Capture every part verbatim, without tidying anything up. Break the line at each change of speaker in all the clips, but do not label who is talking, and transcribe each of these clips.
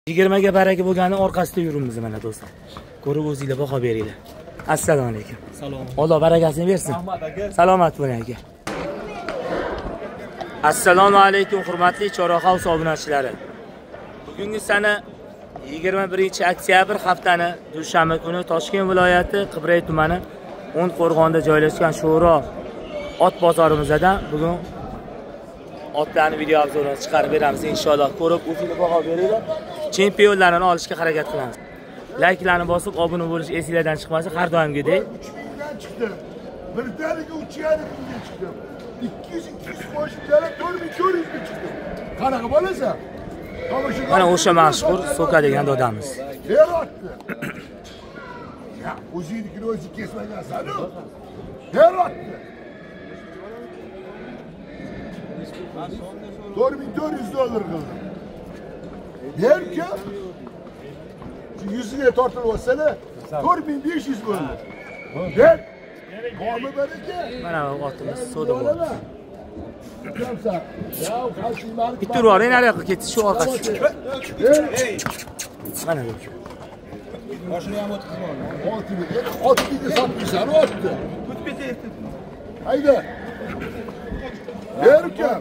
yigirma ga baraka bo'lgani orqasida yuribmiz mana do'stlar. Ko'rib o'zingizlar baho beringlar. Assalomu alaykum.
Salom.
Alloh barakasini bersin.
Rahmat aka.
Salomat bo'ling aka. Assalomu alaykum hurmatli Chorraha obunachilari. Bugungi sana yigirma birinchi oktyabr haftani dushanba kuni Toshkent viloyati Qibray tumani O'nqo'rg'onda joylashgan Sho'ro ot bozorimizdan bugun otlarni video obzorini chiqarib beramiz inshaalloh. Ko'rib o'zingizlar baho beringlar. Chempionlarni olishga harakat qilamiz. Like'larni bosib obuna bo'lish esingizdan chiqmasa, har doimgidek.
Chiqdi. Birdaniga uch yarim mingga chiqdi. ikki yuz ikki yuz qo'shimchalar to'rt ming to'rt yuz ga chiqdi. Qanaqa bo'lasan?
Mana o'sha mashhur Soka degan dodamiz.
Herotdi. Ya, o'zingiznikini o'zi kesmagansan-ku. Herotdi. to'rt ming to'rt yuz dollar qildi. Yerka yüzüne tortilib olsa-da to'rt ming besh yuz bo'ldi. Ber. Qo'mi baraka.
Mana otimiz soda bo'ldi.
Ya, qalbim
Bitta urib nariyoqqa ketdi shu orqasi. Mana bu.
Boshini ham o'tkazib oldi.
olti ming. olti mingga sotmaysan, otdi.
Kutib ketyapti.
Hayda. Ber uka.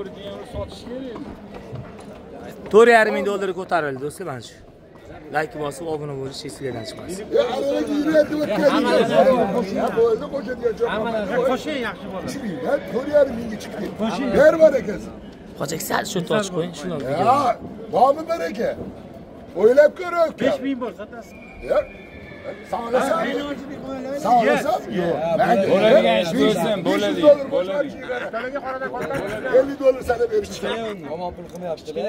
to'rt yarim ming dollarga ko'tarildi do'stlar mana shu. Like bosib obuna bo'lish esingizdan chiqmasin.
Ya, araga yuradi o'tkazing. Ya, bo'ldi, qo'shadigan joy.
Qo'shin yaxshi bo'ldi.
Ya, to'rt yarim mingga chiqdi. Ber barakasi.
Ho'jak sal shu ochib qo'ying, shuni olib
Ya, bormi baraka? O'ylab ko'r uka.
besh ming bo'lsa tasdiq.
Ya. Sağlasam. Sağlasam. Yo'q.
Bo'ladigan ish bo'lsin, bo'ladi. Bo'ladi.
ellik dollar sana berishdi.
Omon pul qilmayapti-da.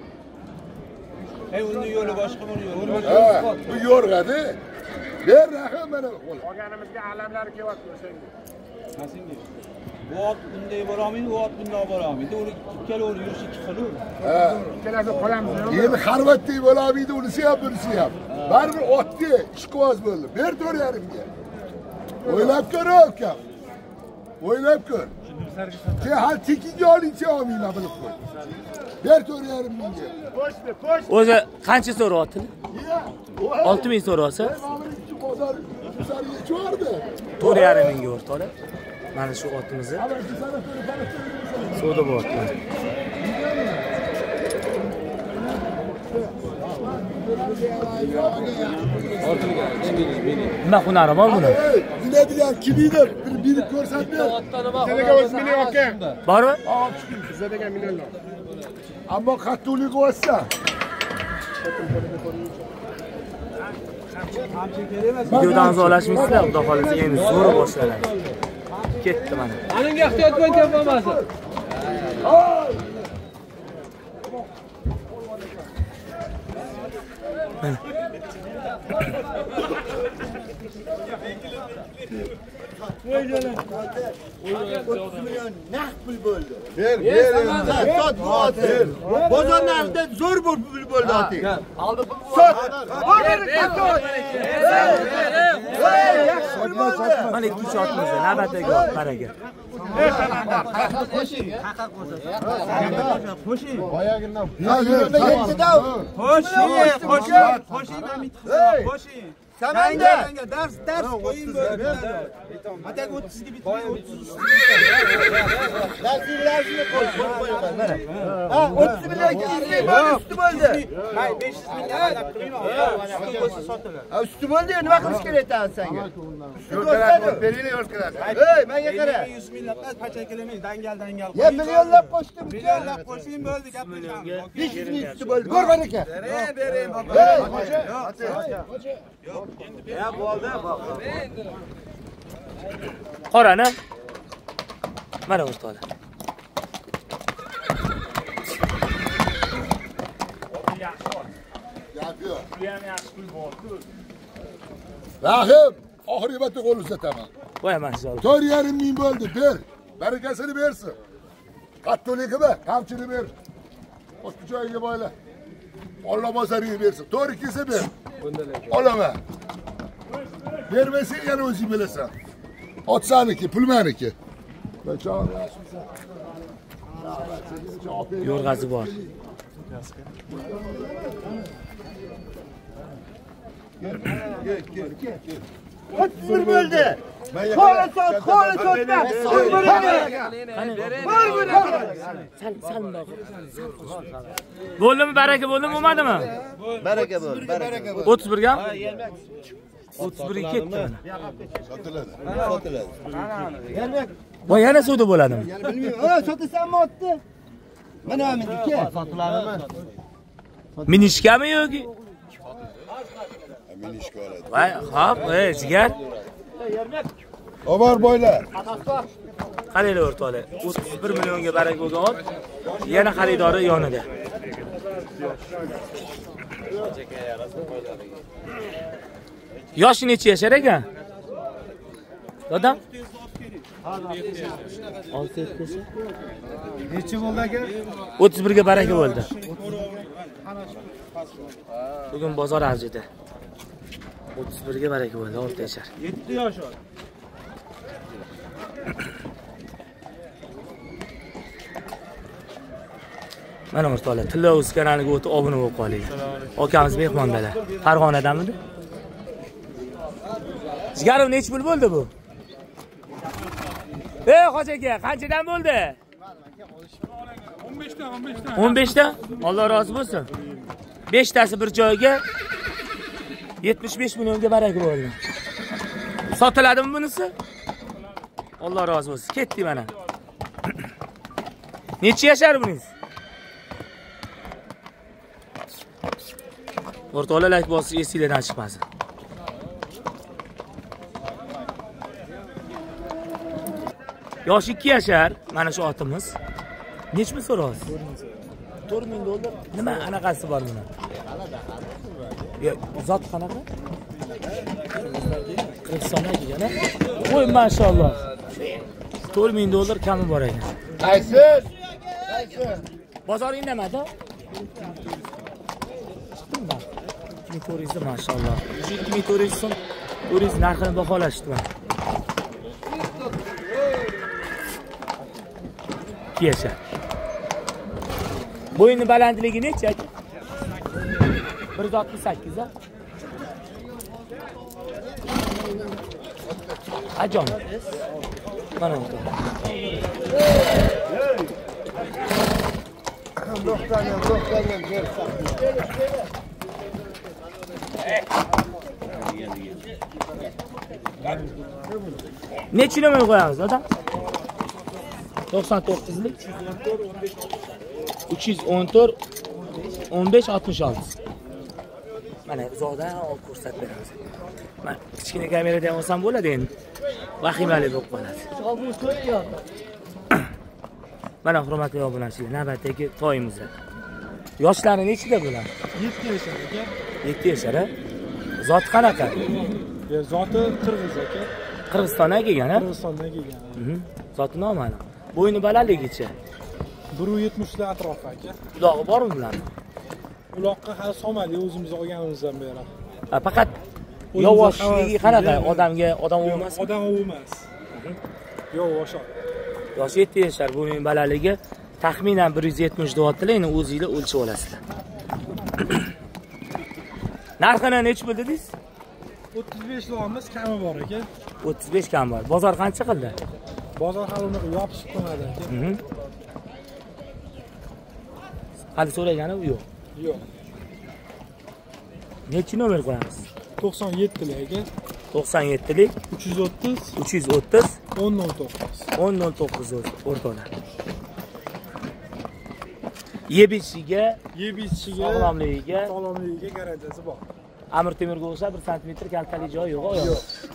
Ey, uni yo'li boshqa, buni yo'li
Ha, bu yo'rg'adi. Ber rahim mana.
Qolganimizga alamlari kelyapti o'shanga.
Qasinga. Bu ot bunday bo'la olmaydi, u ot bunday bo'la olmaydi. Ular ikkalovini yurishi ikki xil.
Ha.
Ikkalasi qolamiz.
Endi xarvatdek bo'la olmaydi, unisi ham bunisi ham. Baribir otdi, ishqiboz bo'ldi. Ber to'rt yarimga. O'ylab ko'r uka. O'ylab ko'r. Sen hal tekinga olingcha olmayman bilib qo'y. Ber to'rt yarim mingga.
Qo'shdi, qo'shdi.
O'zi qancha so'rayapti? olti ming so'rasa,
Bozor bozorga chiqardi.
to'rt yarim mingga o'rtoqlar. Mana shu otimizni soda bo'lyapti. Nima hunari bor buni?
Biladigan kim edi? Bir bilib ko'rsatdi.
Sizga o'z million aka.
Bormi?
Sizga degan millionlar.
Ammo qattiqlik olsa.
Videodan azolashmaysizlar, xudo xolisa endi zo'r boshlanadi. Ketdi mana.
Aningga ehtiyot bo'ling topolmasin.
Ber, ber. Sot ber.
Bozor narxida zo'r pul bo'ldi oti.
Aldı pul.
Sot.
Mana ikki uch otimizda navbatdagi ot baraka.
Boyagidan.
Qo'shin, qo'shin, qo'shin ham itqizib, qo'shin.
Samanda.
Dars, dars qo'yin bo'ldi. Atak o'ttizga bitdi, o'ttiz.
Darsinglarni qo'y, qo'yaman mana. Ha, o'ttiz million ikki yuz ming bo'ldi, usti bo'ldi.
Hay, besh yuz ming talab qilmayman. Usti bo'lsa sotiladi.
Ha, usti bo'ldi, nima qilish kerak ekan senga?
Beringlar yo'rqiladi.
Ey, menga qara.
yuz minglab pacha kelamaydi, dangal dangal.
Ya millionlab qo'shdim.
Millionlab qo'shing bo'ldi, gaplashamiz.
besh yuz ming usti bo'ldi. Ko'r baraka.
Bering, bering.
Ey,
Ya bo'ldi,
Qorani. Mana o'rtoqlar.
Rahim, oxirgi marta qo'l uzataman.
Qo'yaman siz olib.
to'rt yarim ming bo'ldi, ber. Barakasini bersin. Qattiqligimi? Kamchilik ber. O'tki joyiga boyla. Alloh bozoriga bersin. to'rt ikisi ber. Olaman. Bermasang yana o'zing bilasan. Ot saniki, pul meniki.
Yo'rg'asi bor.
o'ttiz bir bo'ldi. Qo'li sot, qo'li sotma.
Sal sal bo'ldimi, baraka bo'ldimi, bo'lmadimi?
Baraka bo'l, baraka bo'l.
o'ttiz bir ga? o'ttiz bir ga ketdi.
Sotiladi.
Sotiladi.
Voy, yana savdo bo'ladimi?
Bilmayman. O, sotasanmi otni? Mana meniki. Sotiladimi?
Minishkami yoki?
Minishka oladi.
Voy, xo'p, ey, jigar.
Obar boylar.
Qaranglar o'rtoqlar, o'ttiz bir millionga baraka bo'lgan ot, yana xaridori yonida. Yoshi necha yashar ekan? Dadam? olti yetti.
Necha bo'ldi aka?
o'ttiz bir ga baraka bo'ldi. Bugun bozor arzida. o'ttiz bir ga baraka bo'ldi, olti yashar.
yetti yosh bor.
Mana o'rtoqlar, Tilla Uz kanaliga o'tib obuna bo'lib qolinglar. Akamiz mehmondalar. Farg'onadamidi? Jigarim necha pul bo'ldi bu? Ey hoji aka, qanchadan bo'ldi?
o'n besh ta, o'n besh ta.
o'n besh ta? Alloh rozi bo'lsin. besh tasi bir joyga yetmish besh millionga baraka bo'ldi. Sotiladimi bunisi? Alloh rozi bo'lsin. Ketdi mana. Necha yashar buningiz? O'rtoqlar, like bosib esingizdan chiqmasin. Yosh ikki yashar mana shu otimiz. Nechmi so'raysiz? to'rt ming dollar. Nima anaqasi bor buni? Yo, zot qanaqa? qirq ekan, a? Voy, maşallah. to'rt ming dollar kami bor ekan.
Qaysi? Qaysi?
Bozor indamadi? Chiqdimmi? ikki ming to'rt yuz maşallah. ikki ming to'rt yuz so'm o'ringiz narxini baholashdi. Yashar. Bo'yini balandligi necha? bir yuz oltmish sakkiz a? Ajon. Mana bu.
doktorlar, doktorlar bersa.
Necha nomer qo'yamiz, odam? to'qson to'qqizlik uch yuz o'n to'rt o'n besh oltmish olti. Mana uzoqdan olib ko'rsatib beramiz. Mana kichkina kamerada ham olsam bo'ladi endi. Vahimali bo'lib qoladi. Mana hurmatli obunachilar, navbatdagi to'yimizda. Yoshlari nechida bular?
yetti yashar aka.
yetti yashar a? Zot qanaqa?
Ya zoti Qirg'iz aka.
Qirg'izistondan kelgan a?
Qirg'izistondan kelgan.
Mhm. Zoti noma'lum. Bo'yni balandligicha.
bir yuz yetmish lar atrofi aka.
Ulog'i bormi bular?
Uloqqa hali solmadik, o'zimiz olganimizdan beri.
Ha, faqat yovoshligi qanaqa? Odamga odam emas.
Odam emas. Yovosh.
Yoshi yetti yashar, bo'yni balandligi taxminan bir yuz yetmish deyaptilar, endi o'zingizlar o'lchab olasizlar. Narxini nech bo'ldi dedingiz?
o'ttiz besh lomimiz kami bor aka.
o'ttiz besh kam bor. Bozor qancha qildi?
Bozor hali uni yopishib qolmadi aka.
Mhm. Hali so'ragani yo'q.
Yo'q.
Nechi nomer qo'yamiz?
to'qson yettilik aka.
to'qson yettilik
uch yuz o'ttiz
uch yuz o'ttiz
o'n nol to'qqiz.
o'n nol to'qqiz o'rtoqlar. Yeb ichiga,
Yeb ichishiga,
sog'lomligiga,
sog'lomligiga garantiyasi bor.
Amir Temirga o'xshab bir santimetr kaltali joyi yo'q, yo'q.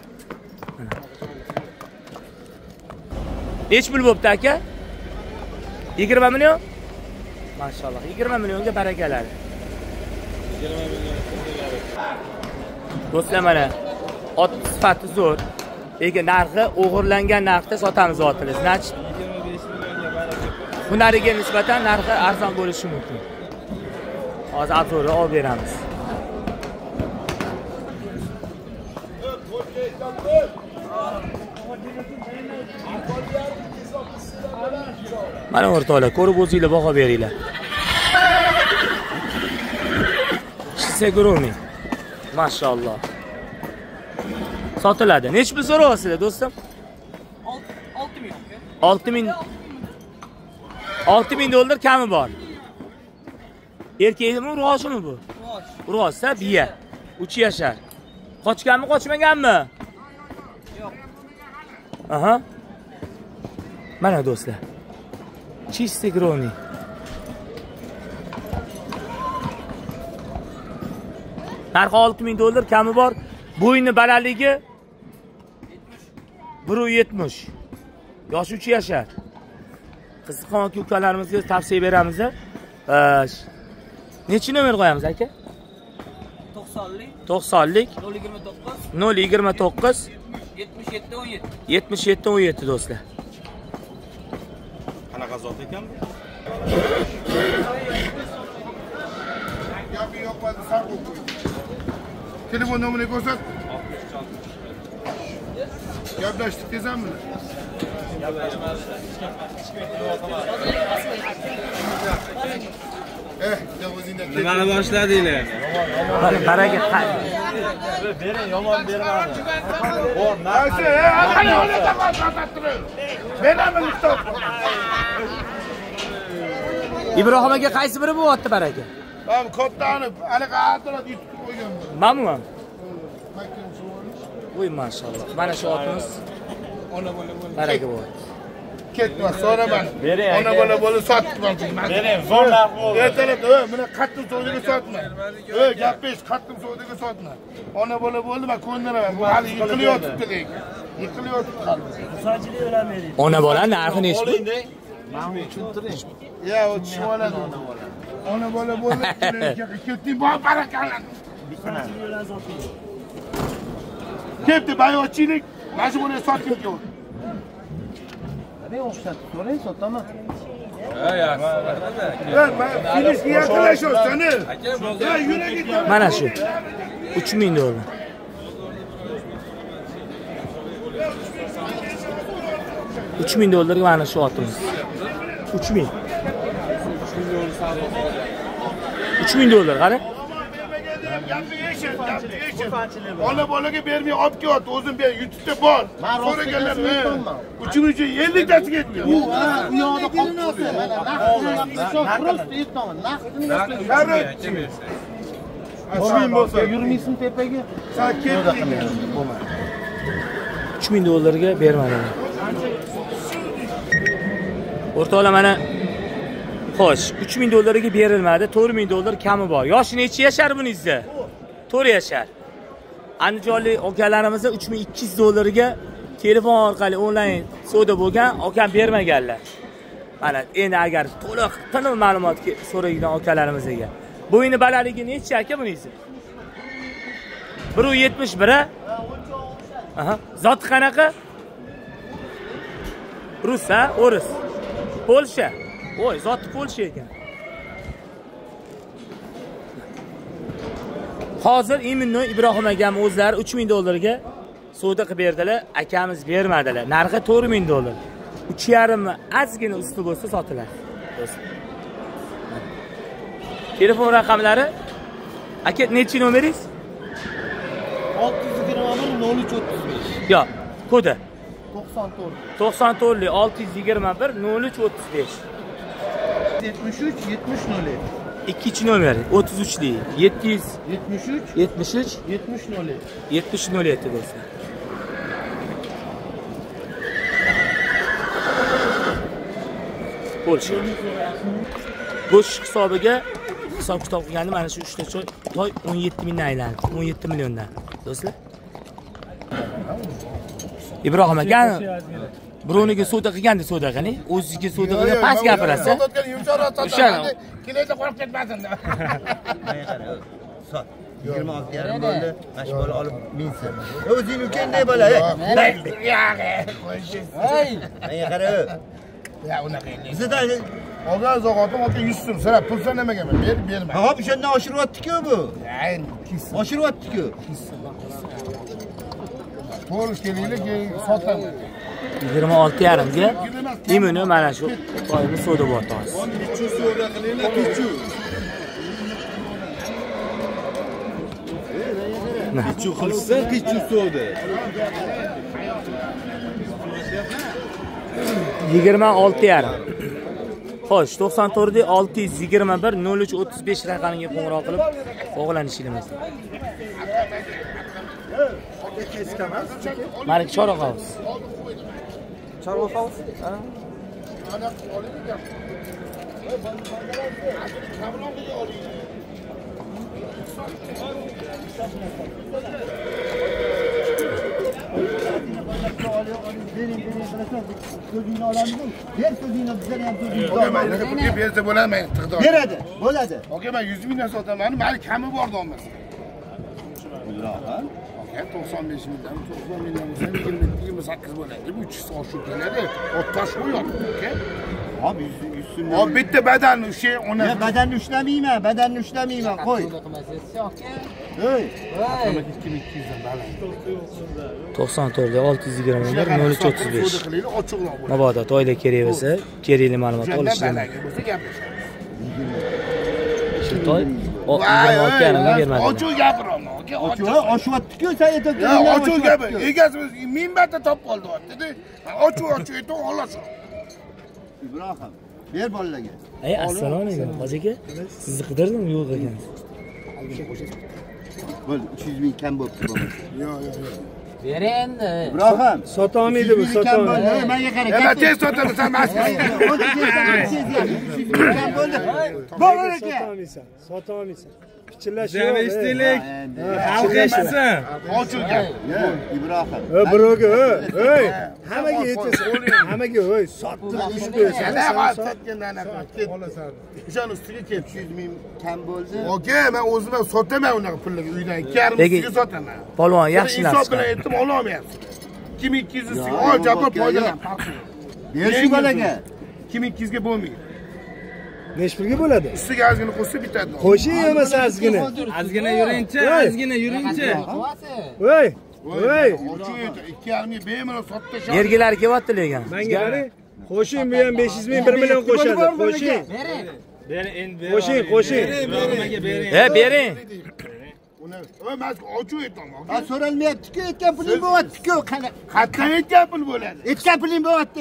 Nech pul bo'pti aka? yigirma million? Maşallah, yigirma millionga barakalari.
yigirma million baraka.
Do'stlar, mana ot sifati zo'r. Lekin narxi o'g'irlangan narxda sotamiz otini. Значит,
yigirma besh millionga baraka.
hunariga nisbatan narxi arzon bo'lishi mumkin. Hozir arzonroq olib beramiz. Mana o'rtoqlar, ko'rib o'zingizlar baho beringlar. Chiste gromi. Maşallah. Sotiladi. Nech pul so'rayapsizlar, do'stim? olti ming. olti ming dollar kami bor. Erkakmi, urg'ochimi bu? Urg'ochsa biya. uch yashar. Qochganmi, qochmaganmi? Yo'q. Aha. Mana do'stlar. Chiste gromi. Narxi olti ming dollar kami bor. Bo'yni balandligi bir yetmish. Yoshi uch yashar. Qiziqqon aka ukalarimizga tavsiya beramiz. Nechi nomer qo'yamiz aka? to'qsonlik. to'qsonlik. nol yigirma to'qqiz. yetmish yetti o'n yetti. yetmish yetti o'n yetti do'stlar.
Qanaqa zot ekan?
Gapi yo'q, bo'ldi, sar qo'y. Telefon nomerini ko'rsat. Gaplashdik desammi? Eh, o'zingdan kel.
Nimani boshladinglar?
Baraka.
Bering, yomon bermadi. Bor,
narsa, qani ola taqotattirib. Beraman ustoz.
Ibrohim aka qaysi biri bo'lyapti baraka?
Men kattani, hali qattiq yutib qo'ygan.
Mamnunman. Voy maşallah. Mana shu otimiz ona bola bo'ldi. Baraka bo'lyapti.
Ketma, so'raman. Ona bola bo'lib sotib oldim.
Bering, zo'r narx bo'ldi.
Ertalab, "Ey, mana qattiq savdoga sotma. Ey, gap besh, qattiq savdoga sotma." Ona bola bo'ldi, men ko'ndiraman. Bu hali yiqilyapti lekin. Yiqilyapti hali.
Ona bola narxi nechi pul?
Men tushuntiring. Ya, o tushunoladi ona bola. Ona bola bo'ldi, ketding, bor barakallan. Kepti bayotchilik, mana shu buni sotib keldi.
Ne o'xshatib so'rang, sotaman.
Ha, yaxshi.
Men finishga yaqinlashyapsan. Ya, yura ketaman.
Mana shu. uch ming dollar. uch ming dollarga mana shu otimiz. uch ming. uch ming dollar, qara.
Ona bolaga bermay olib kelyapti, o'zim ber, YouTube'da bor. So'raganlar, uchinchi uchun elliktasiga yetdi.
U yoqda qolib qoldi. Mana naqd prosta aytaman, naqdini
Aslin bo'lsa,
yurmaysin tepaga.
Sen ketding.
uch ming dollarga bermadilar. O'rtoqlar mana xo'sh, uch ming dollarga berilmadi, to'rt ming dollar kami bor. Yoshi necha yashar buningizda? to'rt yashar. Andijonlik akalarimiz uch ming ikki yuz dollarga telefon orqali onlayn savdo bo'lgan, akam bermaganlar. Mana endi agar to'liq tiniq ma'lumot so'raydigan akalarimizga. Bo'yni balandligi necha aka buningizda? bir yetmish bir. Aha, zot qanaqa? Rus, ha, o'ris. Polsha. Voy, zoti Polsha ekan. Hozir iminno Ibrohim akam o'zlari uch ming dollarga savdo qilib berdilar, akamiz bermadilar. Narxi to'rt ming dollar. uch yarim azgina usti bo'lsa sotiladi. Telefon raqamlari aka nechi nomeringiz?
olti yuz yigirma bir nol uch o'ttiz besh.
Yo'q, kodi
to'qson to'rt.
to'qson to'rt olti yuz yigirma bir nol uch o'ttiz besh.
yetmish uch yetmish nol yetti.
ikkinchi nomer o'ttiz uch lik yetti yuz
yetmish uch
yetmish uch
yetmish nol yetti.
yetmish nol yetti do'stlar. Polsha. Go'sht hisobiga hisob kitob qilganda mana shu uchta choy toy o'n yetti mingdan aylandi. o'n yetti milliondan. Do'stlar. Ibrohim aka birovniga savdo qilganda savdo qilni, o'zingizga savdo qilgan past gapirasiz.
Sotgan yumshoqroq sotaman. Keladi qo'rqib ketmasin.
Sot. yigirma olti yarim bo'ldi. Mana shu bola olib minsin. O'zing ukanday bola. Ey,
Hey,
menga qara.
ya unaqa endi.
Bizda
Olgan zo'g'otim ota yuz so'm, sira pul sanamaganman, ber, berma.
ha, o'shandan oshiryapti-ku bu.
Ay, ikki so'm.
Oshiryapti-ku.
Pul kelinglar, keyin sotaman.
yigirma olti yarim ga imuni mana shu toyni savdo bo'lyapti hozir.
Qichu qilsa, qichu so'di.
yigirma olti yarim. Xo'sh, to'qson to'rt olti yuz yigirma bir nol uch o'ttiz besh raqamiga qo'ng'iroq qilib bog'lanishingiz. Malik Chorvoq House.
Chorvoq House? Ha.
Bersa bo'ladimi?
Beradi, bo'ladi.
Aka men yuz mingdan sotaman, meni kami bor olmaz. to'qson besh mingdan, to'qson mingdan bo'lsa yigirma sakkiz bo'ladi. Bu uch yuz oshib keladi. Otash qo'yadi, aka.
Abi yüz so'm.
Abi bitta badan o'sha ona.
Ya badanni ushlamayman, badanni ushlamayman, qo'y. Hey.
ikki ming ikki yuzdan baland.
to'qson to'rt olti yuz yigirma bir nol uch o'ttiz besh.
Ochiqroq bo'ladi.
Mabodo to'yda kerak bo'lsa, kerakli ma'lumot olish kerak.
Bo'lsa gaplashamiz.
Shu to'y yigirma olti yarimga bermadi.
Ochiq gapiraman, aka.
Ochiq, oshyapti-ku, sen aytib
Ya ochiq gapir. Egasi ming marta top qoldi, dedi. Ochiq ochiq aytib olasan.
İbrahim, ber bolalarga.
Ey, assalomu alaykum, hoji aka. Sizni qidirdim, yo'q ekansiz.
Bo'l, uch yuz ming kam bo'pti bu.
Yo'q, yo'q, yo'q.
Ber endi.
İbrahim,
Sota olmaydi bu, sota olmaydi.
Menga qara.
Nima tez sotasan, sen mas'ul.
Bo'l aka.
Sota olmaysan, sota olmaysan. Pichillash yo'q.
Yana ishlaylik. Xalq eshitsin.
Ochiq gap.
İbrahim.
Ey birovga, ey, hammaga yetasan. Hammaga, ey, sotdim, ish qo'yasan.
Yana sotgandan olasan. O'shaning ustiga ket.
uch yuz ming kam bo'ldi.
Aka, men o'zim sotaman unaqa pullarga uydan ikki yarim ustiga sotaman.
Polvon yaxshi narsa.
Hisob bilan aytdim, ola olmayapsiz. ikki ming ikki yuz ustiga ol, javob foydalan.
Ber shu bolaga.
ikki ming ikki yuzga bo'lmaydi.
Necha pulga bo'ladi?
Ustiga ozgina qo'shsa bitadi.
Qo'shing emas ozgina.
Ozgina yuringchi, ozgina yuringchi.
Voy, voy.
Ochiq aytdi, ikki yarim ming bemalol sotdi.
Yergilar kelyapti lekin.
Menga qara. Qo'shing bu ham besh yuz ming bir million qo'shadi. Qo'shing.
Bering, endi bering.
Qo'shing, qo'shing.
Nimaga bering?
He, bering.
Uni, "Voy, men ochiq aytaman."
Ha so'ralmayapti-ku, aytgan puling bo'lyapti-ku. Qani?
Qatdan aytgan pul bo'ladi.
Aytgan puling bo'lyapti.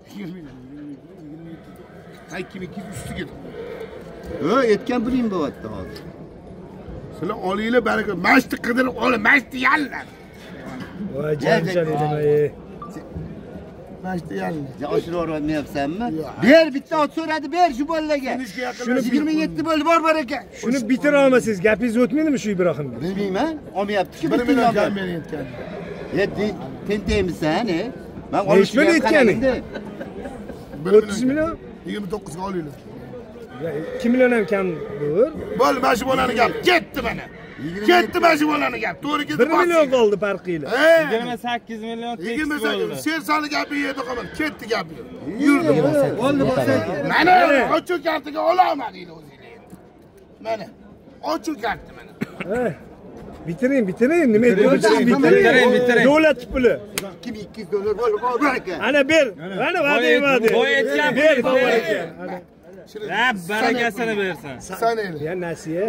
ikki ming ikki yuz ustiga.
Ha, aytgan puling bo'lyapti hozir.
Sizlar olinglar baraka. Mashti qidirib olib, mashti yallar.
Voy, janjal edimi?
Mashti yallar.
Ya oshirib olmayapsanmi? Ber, bitta ot so'radi, ber shu bolalarga.
Shuni
yigirma yetti bo'ldi, bor baraka.
Shuni bitira olmasangiz, gapingiz o'tmaydimi shu Ibrohimga?
Bilmayman, olmayapti-ku.
bir million kam meni aytgan.
Ye, tentaymisan, he? Men
Nechi pul aytganing? o'ttiz million?
yigirma to'qqizga olinglar.
ikki million ham kam bo'l.
Bo'l, mana shu bolani gap ketdi mana. Ketdi mana shu bolani gap. To'g'ri ketdi.
bir million qoldi farqinglar.
yigirma sakkiz million
yigirma
tekis
sakkiz.
bo'ldi.
Sen sani gapi yerda qolmadi. Ketdi gapi. Yurdi.
Bo'ldi, bo'lsa.
Mana ochiq kartaga ololmadinglar o'zinglar. Mana ochiq karta mana.
Ey, bitiring, bitiring. Nima aytyapsiz?
Bitiring, bitiring.
Davlat puli.
ikki ming ikki yuz dollar bo'ldi, bor baraka.
Ana ber. Mana va'da berdi.
Boy aytgan
ber,
pul
bor
ber.
ekan.
Ha, barakasini bersin.
Sana eli.
Ya nasiya.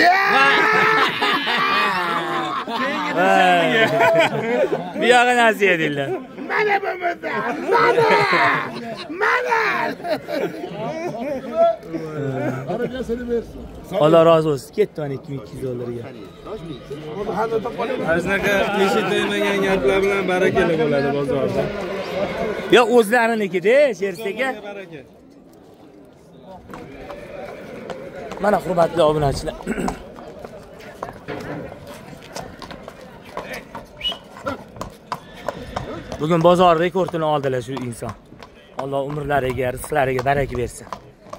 Bu yoqqa nasiya deydilar.
Mana bo'lmasa. Mana. Mana. Barakasini bersin.
Alloh rozi bo'lsin. Ketdi mana ikki ming ikki yuz dollarga.
Aznaqa eshitmagan gaplar bilan barakali bo'ladi bozorda.
Yo, o'zlariniki-da, Shersaka.
Baraka.
Mana hurmatli obunachilar. Bugun bozor rekordini oldilar shu inson. Alloh umrlariga, rizqlariga baraka bersin.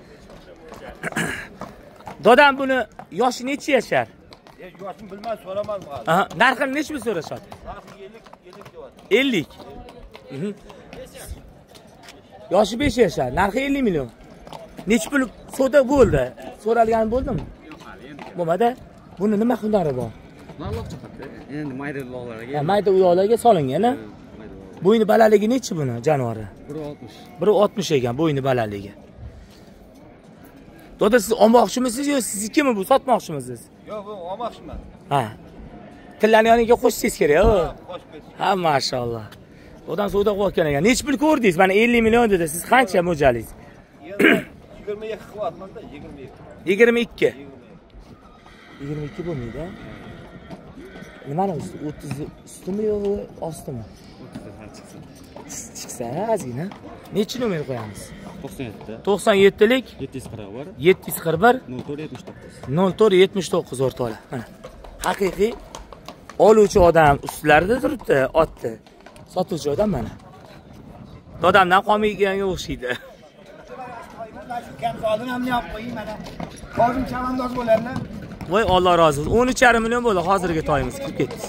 Dadam buni yoshi necha yashar?
Yoshini bilmay so'raman hozir.
Aha, narxini necha pul so'rashadi? ellik. Mhm. Yoshi besh yashar, narxi ellik million. Necha pul so'da bo'ldi? So'ralgan bo'ldimi? Bo'lmadi. Buni nima hunari bor?
Endi mayda uloqlarga.
Ha, mayda uloqlarga solingan, a? Bo'yni balandligi necha buni jonivori?
bir oltmish.
bir oltmish ekan bo'yni balandligi. Doda siz olmoqchimisiz yo siznikimi bu, sotmoqchimisiz?
Yo'q, bu olmoqchiman.
Ha. tillarni yoniga qo'shsangiz kerak. Ha, maşallah. Odan savdo qilgan ekan. Nech pul ko'rdingiz? Mana ellik million dedi. Siz qancha mo'jalingiz?
yigirma ikki qilyapman-da, yigirma ikki.
yigirma ikki. yigirma ikki bo'lmaydi. Nimani usti? o'ttiz ustimi yo'qmi, ostimi?
o'ttizdan chiqsin.
Chiqsa, ozgina. Nechi nomer qo'yamiz?
to'qson yetti.
to'qson yettilik
yetti yuz qirq bir.
yetti yuz qirq bir
nol to'rt yetmish to'qqiz.
nol to'rt yetmish to'qqiz o'rtoqlar. Mana. Haqiqiy oluvchi odam ustilarida turibdi, otdi. Sotuvchi odam mana. Dadamdan qolmayganga o'xshaydi.
Kamsodini ham yopib qo'ying mana. Hozir chavandoz bo'larlar.
Voy, Alloh rozi bo'lsin. o'n uch yarim million bo'ldi hozirgi toyimiz kirib ketdi.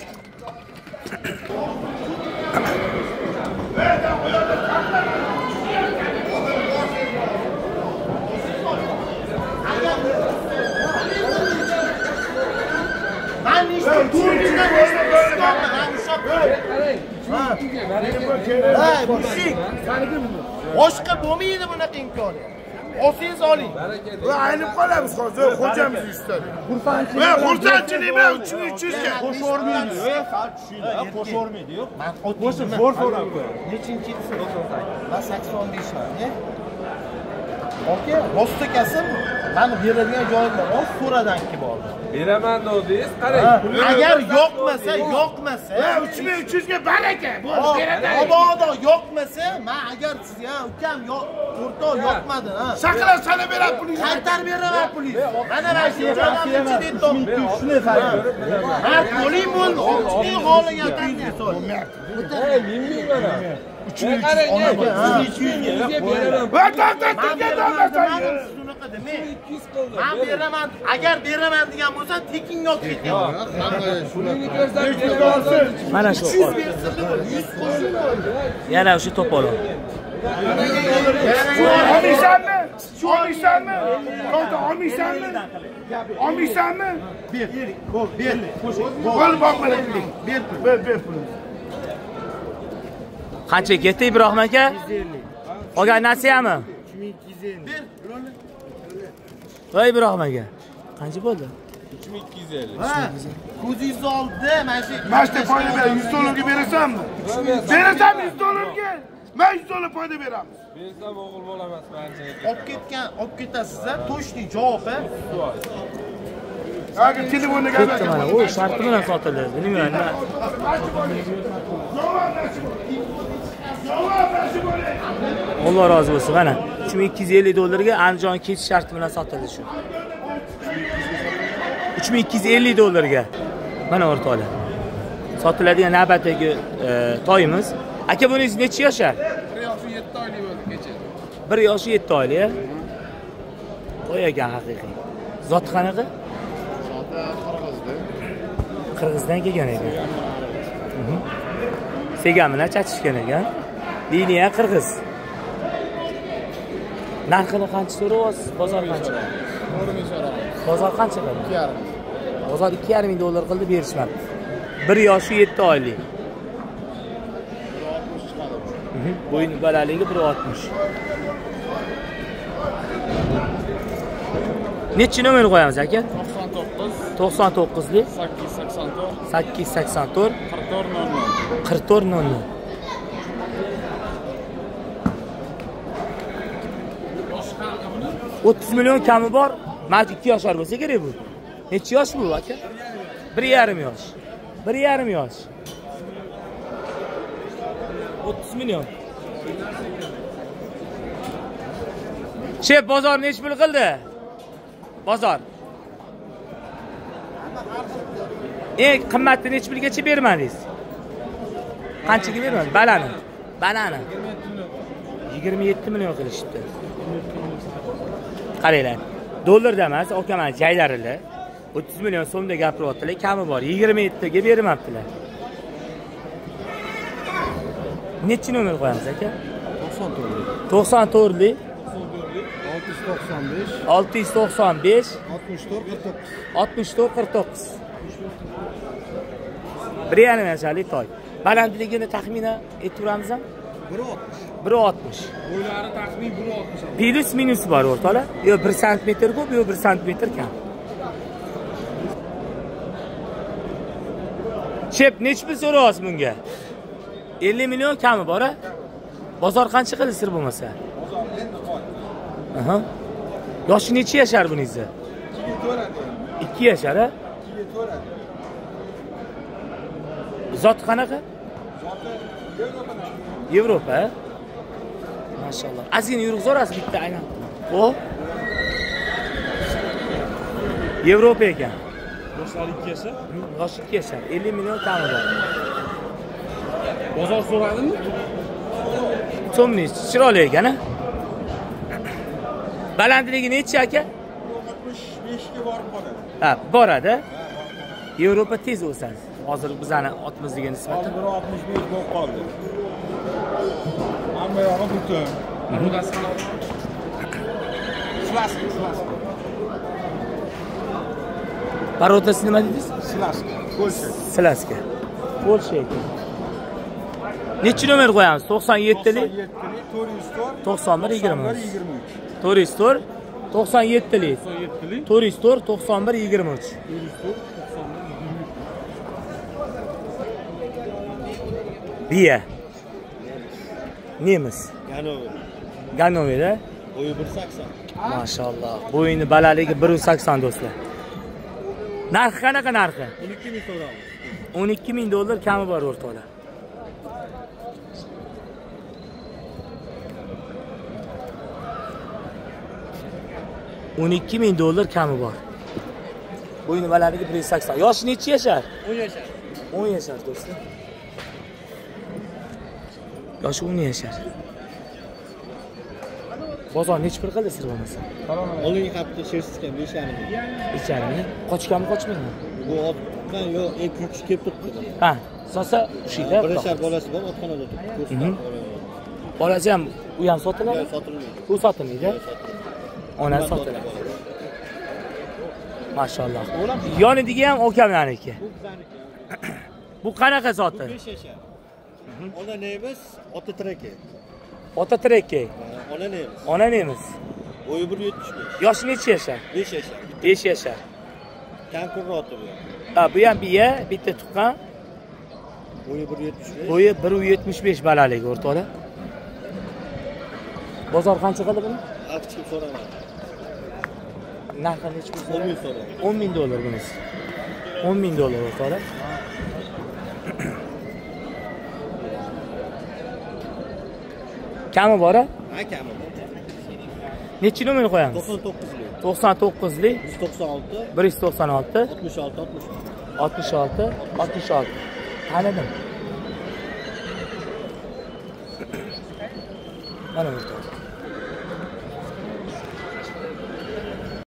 Hey, mushik. Boshqa bo'lmaydi bunaqa imkoniyat. Olsangiz oling.
Va aynib qolamiz hozir xo'jamiz istadi. Va xursandchilik bilan uch ming uch yuz ga
Qo'shormaydi. Ey, sal tushinglar, qo'shormaydi yo'q.
Men
Qo'shib zo'r so'rab qo'y.
nechinchi yilsiz? Men sakson besh man, e? Oke, rost ekansanmi? Mani beradigan joyim bor. O so'radan kim oldi?
Beraman dedingiz, qarang.
Agar yo'qmasa, yo'qmasa,
uch ming uch yuz ga baraka. Bo'ldi, beraman.
Mabodo yo'qmasa, men agar sizga ukam yo'q, o'rtoq yo'qmadi, ha.
Saqlab sana berib pulingizni.
Qaytar beraman pulingizni. Mana mana shu joydan ichida top. Shuni farq. Mard bo'ling bo'l, oltining holiga tangi sol.
Ey, ming mana.
uch ming uch yuz ga beraman. Va to'xtatga to'xtatsan.
Shunaqa dema. Men beraman, agar beraman degan bo'lsa, tekinga olib keting.
Mana shu. Yana o'sha to'polon.
Olmaysanmi? Olmaysanmi? To'xta, olmaysanmi? Olmaysanmi?
Ber, ko'p, ber.
Bo'l boqmala puling. Ber, ber, ber puling.
Qancha ketdi Ibrohim aka? Qolgan narsami?
Ber.
Voy Ibrohim aka. Qancha bo'ldi?
uch ming ikki yuz ellik.
Ha, ko'zingizni oldi, mana shu.
Mana shu foyda ber, yuz dollarga berasanmi? Berasanmi yuz dollarga? Men yuz dollar foyda beramiz.
Bersam o'g'il bo'lamas ancha.
Olib ketgan, olib ketasizlar, to'shli javob, ha.
Agar telefonni
Ketdi mana. O sharti bilan sotildi. Bilmayman nima. Alloh rozi bo'lsin. Mana uch ming ikki yuz ellik dollarga Andijon ketish sharti bilan sotildi shu. uch ming ikki yuz ellik dollarga. Mana o'rtoqlar. Sotiladigan navbatdagi toyimiz. Aka, buningiz necha yoshar?
bir yoshi yetti oylik bo'ldi kecha.
bir yoshi yetti oylik. Qo'y ekan haqiqiy. Zoti qanaqa?
Zoti Qirg'izda.
Qirg'izdan kelgan ekan. Segan bilan chachishgan ekan. Liniya qirg'iz. Narxini qancha so'rayapsiz? Bozor qancha? Bozor qancha qildi? ikki yarim. Bozor ikki yarim ming dollar qildi, berishmabdi. bir yoshi yetti oylik. Bo'yin balandligi bir oltmish. Nechi nomer qo'yamiz aka?
to'qson to'qqiz.
to'qson to'qqizlik
sakkiz yuz sakson to'rt.
sakkiz yuz sakson to'rt
qirq to'rt nol nol.
qirq to'rt nol nol. o'ttiz million kami bor. Mana ikki yoshlar bo'lsa kerak bu. Necha yosh bu aka? bir yarim yosh. bir yarim yosh. o'ttiz million. Shef, bozor nech pul qildi? Bozor. Eng qimmatini nech pulgacha bermadingiz? Qanchaga bermadingiz? Balani. Banani. yigirma yetti million qilishibdi. Qaranglar. Dollarda emas, okaman jaylarida o'ttiz million so'mda gapiryaptilar, kami bor. yigirma yettiga bermabdilar. Nechi nomer qo'yamiz aka?
to'qson to'rt.
to'qson to'rtlik
olti yuz to'qson besh.
olti yuz to'qson besh
oltmish to'rt qirq to'qqiz.
oltmish to'rt qirq to'qqiz. bir yarim yoshlik toy. Balandligini taxminan aytib
bir oltmish.
bir oltmish.
Bo'ylari taxmin bir oltmish.
Plus minus bor o'rtoqlar. Yo bir santimetr ko'p, yo bir santimetr kam. Chep, nech pul so'rayapsiz bunga? ellik million kami bor-a? Bozor qancha qildi sir bo'lmasa?
Bozor endi qoldi.
Aha. Yoshi necha yashar buningizda?
ikkiga to'ladi.
ikki yashar, a?
ikkiga to'ladi.
Zot qanaqa?
Zoti Yevropadan.
Yevropa, a? Maşallah. Azgina yurib so'rasiz bitta aynan. O? Yevropa ekan.
Yoshlari ikki yashar.
Yoshi ikki yashar, ellik million kami bor.
Bozor so'radimi?
So'mni chiroyli ekan, a? Balandligi necha aka?
oltmish beshga borib qoladi.
Ha, boradi. Yevropa tez o'sadi. Hozir bizani otmizga nisbatan.
Hozir oltmish besh bo'lib qoldi. Hamma yog'i butun. Slaska, slaska.
Parotasi nima dedingiz?
Slaska. Polsha.
Slaska. Polsha ekan. Nechi nomer qo'yamiz? to'qson yettili, to'qson bir yigirma uch. Turistor to'qson yettili. Turistor to'qson bir yigirma uch. Biya. Nemis.
Ganover.
Ganover, a?
Bo'yi bir sakson.
Maşallah. Bo'yini balandligi bir sakson do'stlar. Narxi qanaqa narxi?
o'n ikki ming so'ramiz.
o'n ikki ming dollar kami bor o'rtoqlar. o'n ikki ming dollar kami bor. Bo'yini balandligi bir sakson. Yoshi necha yashar?
o'n yashar.
o'n yashar do'stlar. Yoshi o'n yashar. Bozor necha pul qildi sir bo'lmasa?
Oldingi hafta shersizga besh yarim ming.
Icharmi? Qochganmi, qochmaymi?
Bu otdan yo ek yuk kelib turibdi.
Ha, sosa ushida.
Bir yashar bolasi bor, otxonada turibdi.
Bolasi ham u ham sotiladi?
Sotilmaydi.
U sotilmaydi. Ona sotiladi. Maşallah. Yonidagi ham okamlarniki.
Bu bizaniki.
Bu qanaqa zoti?
besh yashar. Ona nemis, ota treke.
Ota trekka.
Ona nemis.
Ona nemis.
Bo'yi bir yetmish besh.
Yoshi necha yashar?
besh yashar.
besh yashar.
Konkurroti bu.
Ha, bu ham biya, bitta tuqqan.
Bo'yi bir yetmish besh.
Bo'yi bir yetmish besh balandligi o'rtoqlar. Bozor qancha qildi buni?
Aqch kim so'raman.
Narxi necha pul?
o'n ming so'raman.
o'n ming dollar bunisi. o'n ming dollar o'rtoqlar. Kami bor-a?
Ha, kami.
Nechi nomer qo'yamiz?
to'qson to'qqizli.
to'qson to'qqizli,
yuz to'qson olti,
bir yuz to'qson olti,
oltmish olti, oltmish olti.
oltmish olti, oltmish olti. Tanidim. Mana o'rtoq.